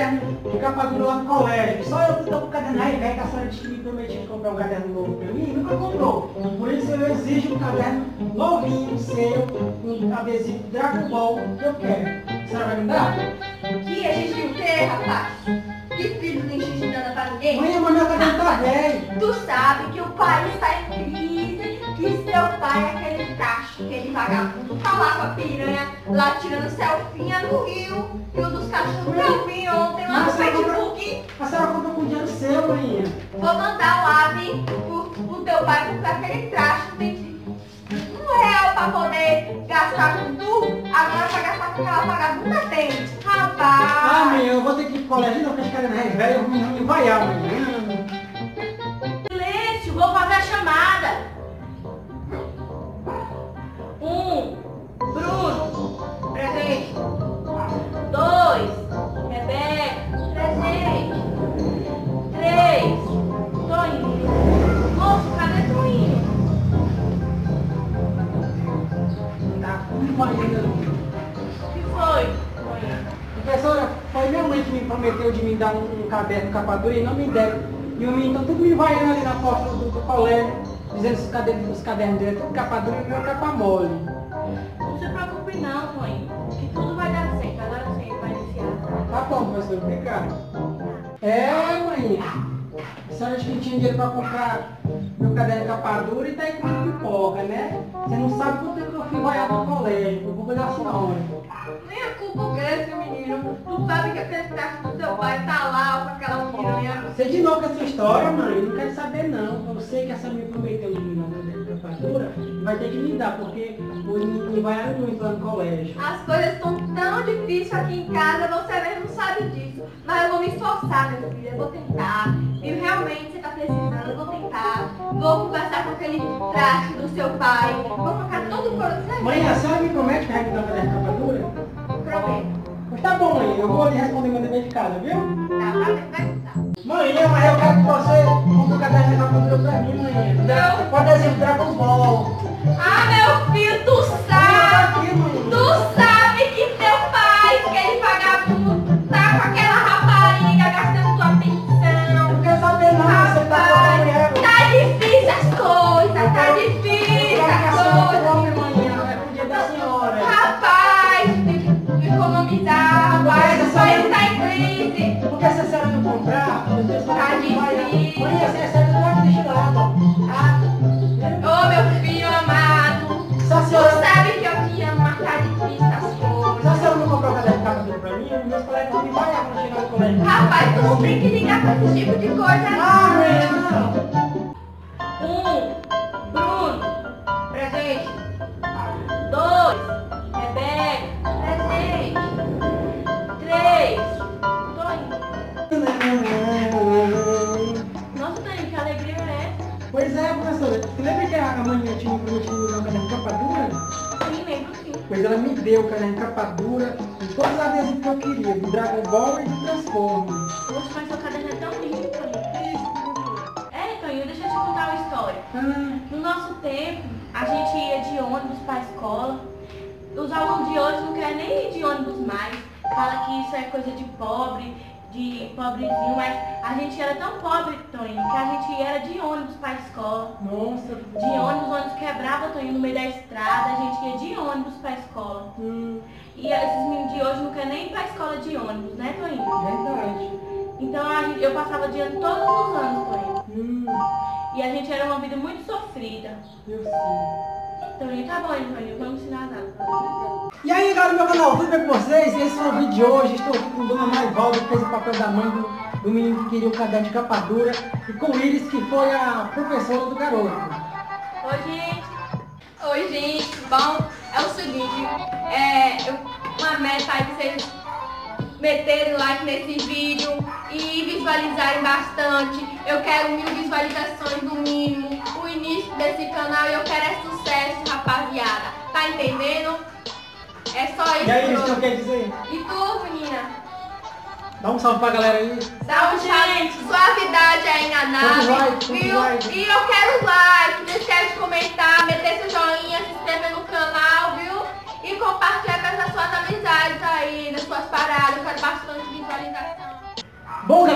caderno de capa dura lá no colégio. Só eu que estou com o caderno aí, velho, que a senhora disse que me prometia de comprar um caderno novo para mim, nunca comprou. Por isso eu exijo um caderno novinho, seu, com adesivo Dragon Ball, que eu quero. A senhora vai me dar? Que exigir o quê, rapaz? Que filho não exige nada pra ninguém? Mãe, mas meu caderno tá velho. Tu sabe que o país está em crise, que seu pai é aquele cacho, aquele vagabundo, tá lá com a piranha, lá tirando selfinha no rio, e um dos cachorros que eu vi ontem lá no Facebook. A senhora comprou com dinheiro seu, mãe. Vou mandar um ave pro teu pai comprar aquele traste, tem R$1 pra poder gastar com tu, agora pra gastar com aquela vagabunda tem. Rapaz! Ah, mãe, eu vou ter que ir pro colégio, não, porque esse caderno é velho, eu vou me vaiar, mãe. Silêncio, vou fazer a chamada. 1, Bruno, presente. 2, Rebeca, presente. 3, Toninho. Moço, cadê Toninho? Tá tudo vaiando. O que foi, Toninho? Professora, foi minha mãe que me prometeu de me dar um caderno capa dura e não me deram. E o menino tá tudo me vaiando ali na porta do colégio, dizendo que os cadernos dele é tudo capa dura e o meu é capa mole. Não se preocupe não, Toninho, que tudo vai dar certo. Agora sim, vai iniciar. Tá bom, professor, obrigado. É, mãe. A senhora disse que não tinha dinheiro para comprar meu caderno de capa dura e tá aí comendo pipoca, né? Você não sabe quanto tempo eu fui vaiado no colégio, por culpa da senhora. Nem a culpa desse menino. Tu sabe que aquele traste do seu pai tá lá com aquela piranha. Você de novo com essa história, mãe, não quero saber não. Eu sei que essa me prometeu de me dar um caderno de capa dura e vai ter que me dar, porque o menino me vaiaram muito lá no colégio. As coisas estão tão difíceis aqui em casa, você mesmo sabe disso. Mas eu vou me esforçar, meu filho, eu vou tentar. E realmente você tá precisando, eu vou tentar. Vou conversar com aquele traste do seu pai. Vou colocar todo o couro certo. Mãe, a senhora me promete que vai me dar um caderno de capa dura? Prometo. Pois tá bom, mãe, eu vou lhe responder meu dever de casa, viu? Tá, vai escutar. Mãe, mas eu quero que você compre o caderno de capa dura pra mim, mãe. Pode adesivo Dragon Ball. Ah, meu filho, tu sabe! Tu sabe que teu pai, aquele vagabundo, tá com aquela rapariga gastando tua pensão. Não quero saber não, você tá com a mulher. Tá difícil as coisas, tá difícil as coisas. É pro dia da senhora. Rapaz, tem que economizar, rapaz, o país tá em crise. Porque se a senhora não comprar, você só Tá vai difícil. Mãe, essa é sério, não deixa de lado. Ô, meu filho amado, Se a tu senhora, sabe que eu te amo, mas tá difícil as se a coisas. senhora não comprar o caderno de capa dura pra mim, meus colegas vão me vaiar quando chegar no colégio. Rapaz, tu não tem que ligar pra esse tipo de coisa, Ah, não. mãe, não. 1, Bruno, presente. 2, Rebeca, presente. 3, Toninho. Nossa, Toninho, que alegria é essa? Pois é, professora. Você lembra que a mãe tinha me prometido me dar um caderno de capa dura? Sim, lembro sim. Pois ela me deu o caderno de capa dura e todos os adesivos que eu queria, do Dragon Ball e do Transformers. Poxa, mas seu caderno é tão lindo, Toninho. É, Toninho, deixa eu te contar uma história. No nosso tempo, a gente ia de ônibus para a escola. Os alunos de hoje não querem nem ir de ônibus mais. Fala que isso é coisa de pobre, de pobrezinho, mas a gente era tão pobre, Toninho, que a gente era de ônibus para a escola. Nossa, De ônibus, o ônibus quebrava, Toninho, no meio da estrada, a gente ia de ônibus para a escola. E esses meninos de hoje não querem nem ir para a escola de ônibus, né, Toninho? verdade. Então eu passava de ano todos os anos, Toninho. E a gente era uma vida muito sofrida. Eu sei. Toninho, tá bom, Toninho, vamos ensinar nada. E aí, galera do meu canal, tudo bem com vocês? Esse foi o vídeo de hoje. Estou aqui com Dona Maivalda, que fez o papel da mãe do menino que queria o caderno de capa dura, e com o Iris, que foi a professora do garoto. Oi, gente. Oi, gente, bom? É o seguinte, uma meta aí pra vocês meterem like nesse vídeo e visualizarem bastante. Eu quero 1000 visualizações no mínimo, o início desse canal, e eu quero é sucesso, rapaziada. Tá entendendo? É só isso. E aí, Iris, o por que quer dizer? hoje. E tu, menina? Dá um salve pra galera aí. Dá um gente. suavidade aí na nave, Quantos viu? likes? E eu quero like, não esquece de comentar, meter seu joinha, se inscrever no canal, viu? E compartilhar com as suas amizades aí, nas suas paradas, eu quero bastante visualização.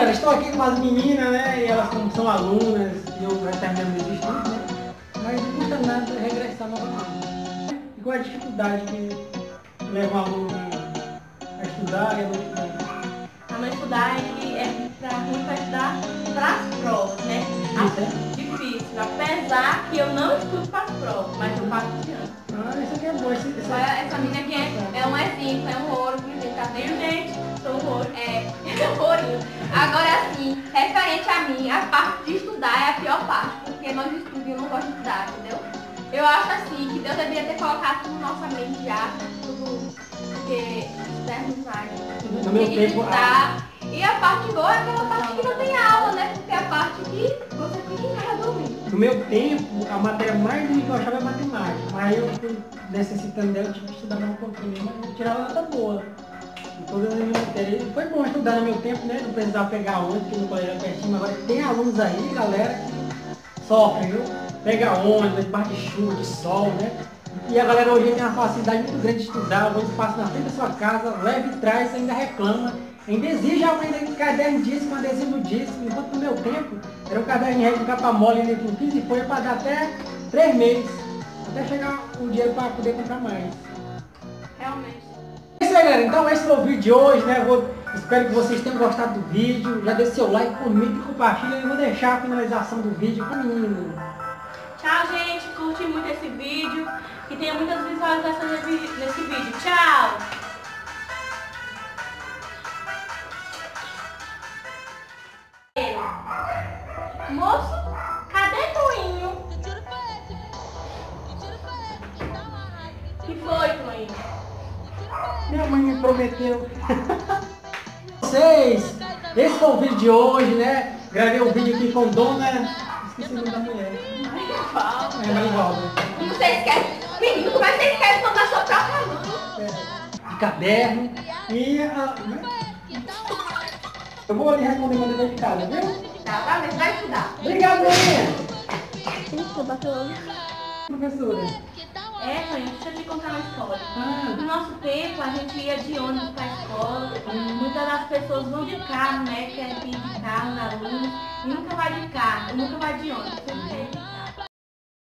galera, estou aqui com as meninas, né? E elas são alunas, e eu já terminando meus estudos, né? Mas não custa nada regressar novamente. E qual é a dificuldade que leva um aluno a estudar e a não estudar? A não estudar é pra ruim pra estudar pras provas, né? Difícil, apesar que eu não estudo pras provas, mas eu faço esse ano. Ah, isso aqui é bom. Essa menina aqui é um exemplo, é um ouro, por exemplo, tá Viu, vendo? gente? Sou um ouro. É um ourinho. Agora assim, referente a mim, a parte de estudar é a pior parte, porque nós estudos e eu não gosto de estudar, entendeu? Eu acho assim, que Deus deveria ter colocado tudo na nossa mente já, tudo, porque estudar é muito mais. No meu Tem que tempo, estudar. E a parte boa é aquela parte que não tem aula, né? Porque é a parte que você fica em casa dormindo. no meu tempo, a matéria mais ruim que eu achava é matemática. Mas eu fui necessitando dela, eu tive que estudar mais um pouquinho, mas eu tirava nota boa. Em todas as minhas matérias. Foi bom estudar no meu tempo, né? Não precisava pegar ônibus, porque no colégio era pertinho. Agora tem alunos aí, galera, que sofrem, viu? Pega ônibus, debaixo de chuva, de sol, né? E a galera hoje tem uma facilidade muito grande de estudar, o ônibus passa na frente da sua casa, leva e traz, ainda reclama. Ainda exige ainda um caderno disco, com adesivo disco, enquanto no meu tempo era um caderno com capa mole ainda com 15 folhas para dar até 3 meses, até chegar um dinheiro para poder comprar mais. Realmente. É isso aí, galera, então esse foi o vídeo de hoje, né? Espero que vocês tenham gostado do vídeo, já deixe seu like, comente e compartilha, e eu vou deixar a finalização do vídeo com o menino. Tchau, gente. Curte muito esse vídeo. Que tenha muitas visualizações nesse vídeo. Tchau! Moço, cadê Toinho? Que foi, Toinho? Minha mãe me prometeu. Vocês, esse foi o vídeo de hoje, né? Gravei um vídeo aqui com Dona... Esqueci o nome da mulher. É Marivalda. Como você esquece? Menino, como é que você esquece o nome da sua própria mãe? De caderno. E eu vou ali responder meu dever de casa, viu? Tá, ver se vai estudar. Obrigado, Maria. Isso, bateu. Professora. Toinho, deixa eu te contar uma história. Ah, No nosso tempo, a gente ia de ônibus para a escola. Muitas das pessoas vão de carro, né? Querem ir de carro, na luz. E nunca vai de carro, nunca vai de ônibus. Sempre